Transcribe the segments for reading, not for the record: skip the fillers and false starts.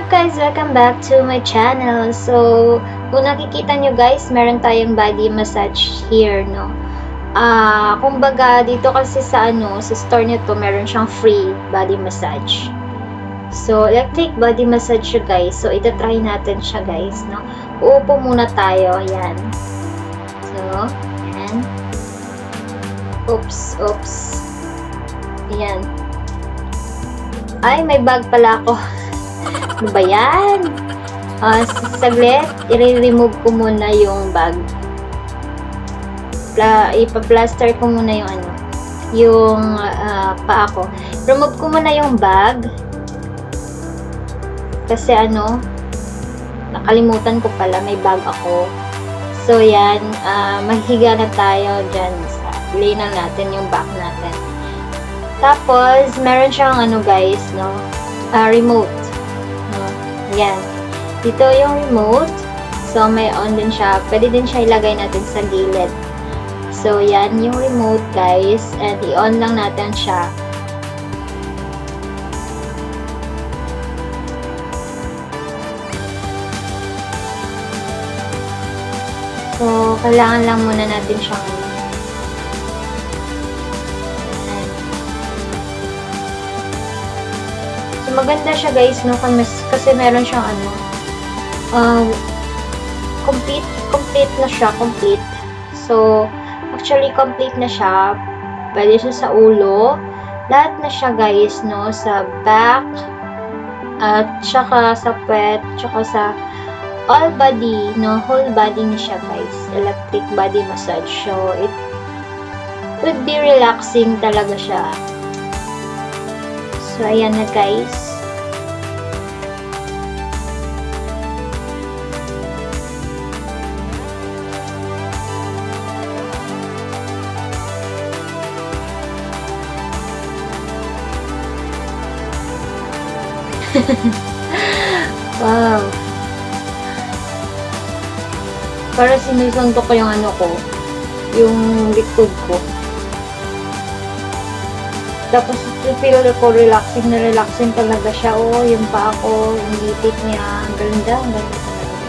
guys? Welcome back to my channel. So, kung nakikita nyo guys, meron tayong body massage here, no? Kumbaga, dito kasi sa store nito, meron siyang free body massage. So, electric body massage siya guys. So, itatry natin siya guys, no? Uupo muna tayo, yan. So, yan. Oops. Yan. Ay, may bag pala ako. Ano ba yan? Saglit, i-remove ko muna yung bag. Ipa-plaster ko muna yung paa ko. Remove ko muna yung bag. Kasi nakalimutan ko pala, may bag ako. So, yan, maghiga na tayo dyan. Lay na natin yung back natin. Tapos, meron siyang guys, no? Remote. No? Yan. Dito yung remote. So, may on din siya. Pwede din siya ilagay natin sa gilid. So, yan yung remote, guys. And, i-on lang natin siya. So, kailangan lang muna natin siyang maganda siya guys, no? Kasi meron siyang complete na siya, complete. So, actually complete na siya. Pwede siya sa ulo. Lahat na siya guys, no? Sa back, at saka sa puwet, saka sa all body, no? Whole body na siya guys. Electric body massage. So, it would be relaxing talaga siya. So, ayan na guys. Wow. Para sinusuntok ko yung yung likod ko. Tapos, feel ko relaxing na relaxing talaga siya. Oh, yung paa ko, yung litik niya. Ang ganda talaga guys.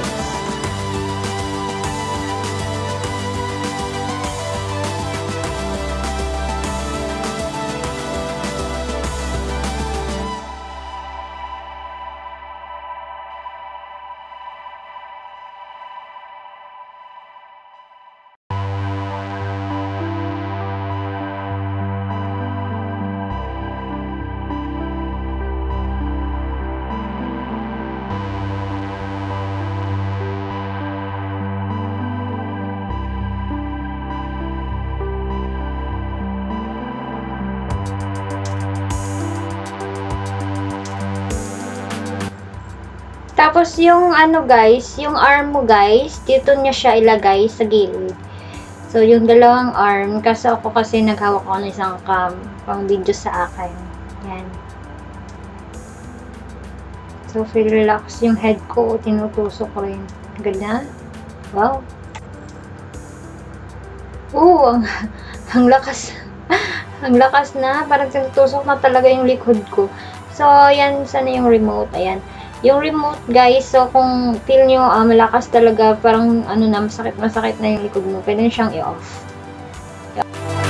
Tapos, yung guys, yung arm mo guys, dito niya siya ilagay sa gilid. So, yung dalawang arm, kasi ako naghawak ako ng isang cam, pang video sa akin. Yan. So, feel relax yung head ko, tinutusok ko rin. Ganda. Wow. Ang lakas. Ang lakas na. Parang tinutusok na talaga yung likod ko. So, yan, sana yung remote. Ayan. Yung remote guys, so kung feel nyo malakas talaga, parang masakit na yung likod mo, pwede nyo siyang i-off.